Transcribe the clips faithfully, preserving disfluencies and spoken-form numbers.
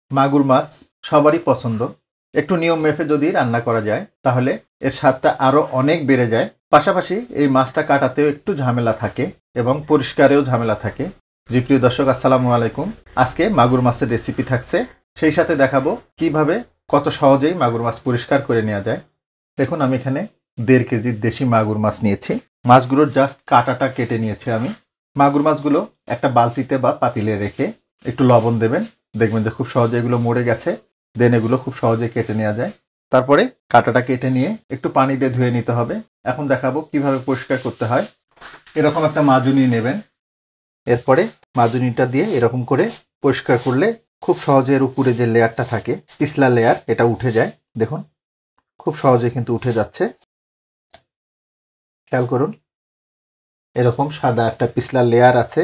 মাগুর মাছ সবারই পছন্দ। একটু নিয়ম মেপে যদি রান্না করা যায় তাহলে এর স্বাদটা আরও অনেক বেড়ে যায়। পাশাপাশি এই মাছটা কাটাতেও একটু ঝামেলা থাকে এবং পরিষ্কারেও ঝামেলা থাকে। জি প্রিয় দর্শক, আসসালামু আলাইকুম। আজকে মাগুর মাছের রেসিপি থাকছে, সেই সাথে দেখাবো কিভাবে কত সহজেই মাগুর মাছ পরিষ্কার করে নেওয়া যায়। দেখুন, আমি এখানে দেড় কেজির দেশি মাগুর মাছ নিয়েছি। মাছগুলোর জাস্ট কাঁটাটা কেটে নিয়েছি আমি। মাগুর মাছগুলো একটা বালতিতে বা পাতিলে রেখে একটু লবণ দেবেন, দেখবেন যে খুব সহজে এগুলো মরে গেছে। দেন এগুলো খুব সহজে কেটে নেওয়া যায়। তারপরে কাঁটাটা কেটে নিয়ে একটু পানি দিয়ে ধুয়ে নিতে হবে। এখন দেখাবো কিভাবে পরিষ্কার করতে হয়। এরকম একটা মাজুনি নেবেন, এরপরে মাজুনিটা দিয়ে এরকম করে পরিষ্কার করলে খুব সহজে এর উপরে যে লেয়ারটা থাকে, পিছলা লেয়ার, এটা উঠে যায়। দেখুন, খুব সহজে কিন্তু উঠে যাচ্ছে। খেয়াল করুন, এরকম সাদা একটা পিছলা লেয়ার আছে।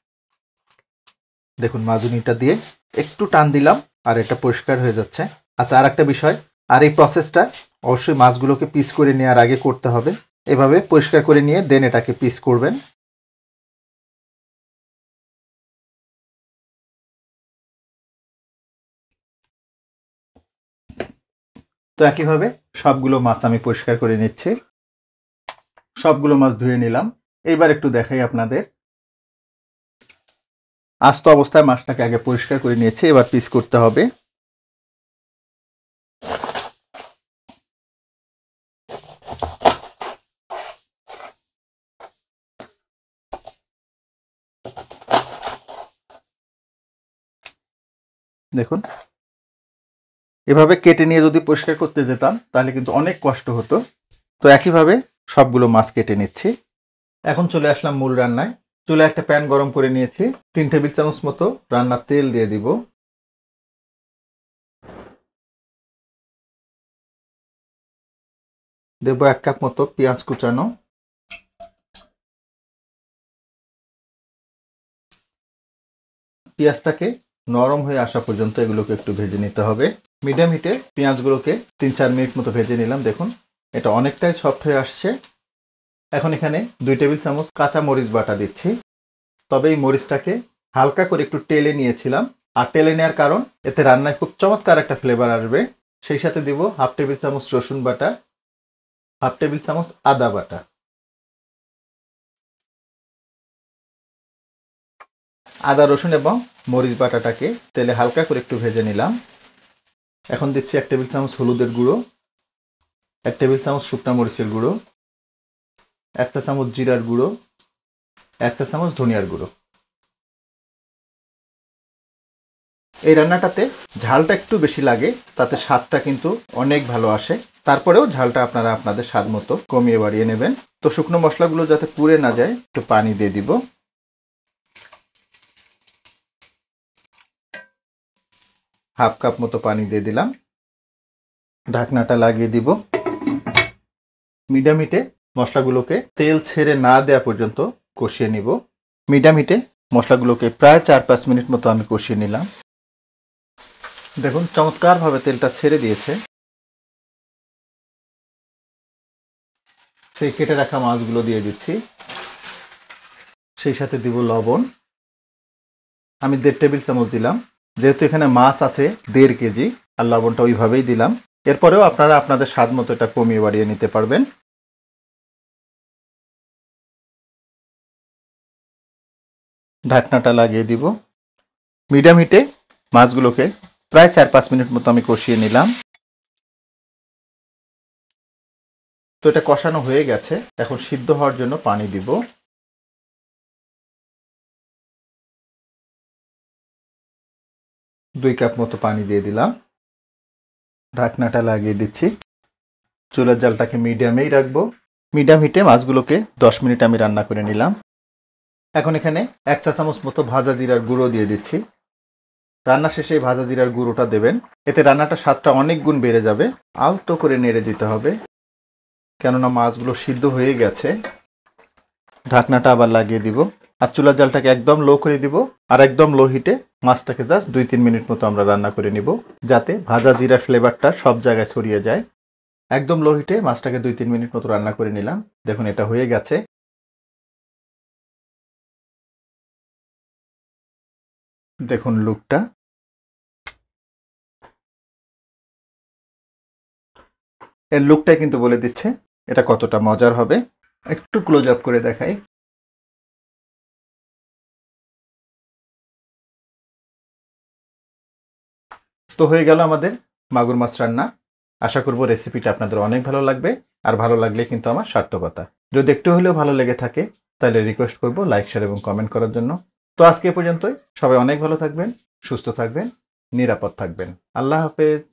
দেখুন, মাজুনিটা দিয়ে একটু টান দিলাম আর এটা পরিষ্কার হয়ে যাচ্ছে। আচ্ছা, আর একটা বিষয়, আর এই প্রসেসটা অবশ্যই মাছগুলোকে পিস করে নেওয়ার আগে করতে হবে। এভাবে পরিষ্কার করে নিয়ে দেন এটাকে পিস করবেন। তো একইভাবে সবগুলো মাছ আমি পরিষ্কার করে নিচ্ছি। সবগুলো মাছ ধুয়ে নিলাম। এইবার একটু দেখাই আপনাদের। আস্ত অবস্থায় মাছটাকে আগে পরিষ্কার করে নিয়েছি, এবার পিস করতে হবে। দেখুন, এভাবে কেটে নিয়ে যদি পরিষ্কার করতে যেতাম তাহলে কিন্তু অনেক কষ্ট হতো। তো একইভাবে সবগুলো মাছ কেটে নিচ্ছি। এখন চলে আসলাম মূল রান্নায়। চুলে একটা প্যান গরম করে নিয়েছি। তিন টেবিল চামচ মতো রান্নার তেল দিয়ে দিব। দেব এক কাপ মতো পেঁয়াজ কুচানো। পেঁয়াজটাকে নরম হয়ে আসা পর্যন্ত এগুলোকে একটু ভেজে নিতে হবে। মিডিয়াম হিটে পেঁয়াজগুলোকে তিন চার মিনিট মতো ভেজে নিলাম। দেখুন, এটা অনেকটাই সফট হয়ে আসছে। এখন এখানে দুই টেবিল চামচ কাঁচা মরিচ বাটা দিচ্ছি। তবে এই মরিচটাকে হালকা করে একটু টেলে নিয়েছিলাম। আর টেলে নেওয়ার কারণ, এতে রান্নায় খুব চমৎকার একটা ফ্লেভার আসবে। সেই সাথে দিব হাফ টেবিল চামচ রসুন বাটা, হাফ টেবিল চামচ আদা বাটা। আদা, রসুন এবং মরিচ বাটাটাকে তেলে হালকা করে একটু ভেজে নিলাম। এখন দিচ্ছি এক টেবিল চামচ হলুদের গুঁড়ো, এক টেবিল চামচ শুকনা মরিচের গুঁড়ো, এক চা চামচ জিরার গুঁড়ো, এক চা চামচ ধনিয়ার গুঁড়ো। এই রান্নাটাতে ঝালটা একটু বেশি লাগে, তাতে স্বাদটা কিন্তু অনেক ভালো আসে। তারপরেও ঝালটা আপনারা আপনাদের স্বাদ মতো কমিয়ে বাড়িয়ে নেবেন। তো শুকনো মশলাগুলো যাতে পুড়ে না যায়, একটু পানি দিয়ে দিব। হাফ কাপ মতো পানি দিয়ে দিলাম। ঢাকনাটা লাগিয়ে দিব। মিডিয়াম হিটে মশলাগুলোকে তেল ছেড়ে না দেওয়া পর্যন্ত কষিয়ে নিব। মিডিয়াম হিটে মশলাগুলোকে প্রায় চার পাঁচ মিনিট মতো আমি কষিয়ে নিলাম। দেখুন, চমৎকারভাবে তেলটা ছেড়ে দিয়েছে। সেই কেটে রাখা মাছগুলো দিয়ে দিচ্ছি। সেই সাথে দিব লবণ। আমি দেড় টেবিল চামচ দিলাম, যেহেতু এখানে মাছ আছে দেড় কেজি, আর লবণটা ওইভাবেই দিলাম। এরপরেও আপনারা আপনাদের স্বাদ মতো এটা কমিয়ে বাড়িয়ে নিতে পারবেন। ঢাকনাটা লাগিয়ে দিব। মিডিয়াম হিটে মাছগুলোকে প্রায় চার পাঁচ মিনিট মতো আমি কষিয়ে নিলাম। তো এটা কষানো হয়ে গেছে। এখন সিদ্ধ হওয়ার জন্য পানি দিব। দুই কাপ মতো পানি দিয়ে দিলাম। ঢাকনাটা লাগিয়ে দিচ্ছি। চুলার জালটাকে মিডিয়ামেই রাখবো। মিডিয়াম হিটে মাছগুলোকে দশ মিনিট আমি রান্না করে নিলাম। এখন এখানে এক চা চামচ মতো ভাজা জিরার গুঁড়ো দিয়ে দিচ্ছি। রান্না শেষে ভাজা জিরার গুঁড়োটা দেবেন, এতে রান্নাটা স্বাদটা অনেক গুণ বেড়ে যাবে। আলতো করে নেড়ে দিতে হবে, কেননা মাছগুলো সিদ্ধ হয়ে গেছে। ঢাকনাটা আবার লাগিয়ে দিব। আর চুলার জালটাকে একদম লো করে দিব। আর একদম লো হিটে মাছটাকে জাস্ট দুই তিন মিনিট মতো আমরা রান্না করে নিব, যাতে ভাজা জিরার ফ্লেভারটা সব জায়গায় ছড়িয়ে যায়। একদম লো হিটে মাছটাকে দুই তিন মিনিট মতো রান্না করে নিলাম। দেখুন, এটা হয়ে গেছে। দেখুন লুকটা। এর লুকটাই কিন্তু বলে দিচ্ছে এটা কতটা মজার হবে। একটু ক্লোজ আপ করে দেখাই। তো হয়ে গেল আমাদের মাগুর মাছ রান্না। আশা করব রেসিপিটা আপনাদের অনেক ভালো লাগবে, আর ভালো লাগলে কিন্তু আমার সার্থকতা। যদি একটু হলেও ভালো লেগে থাকে তাহলে রিকোয়েস্ট করব লাইক, শেয়ার এবং কমেন্ট করার জন্য। তো আজকে এ পর্যন্তই। সবাই অনেক ভালো থাকবেন, সুস্থ থাকবেন, নিরাপদ থাকবেন। আল্লাহ হাফেজ।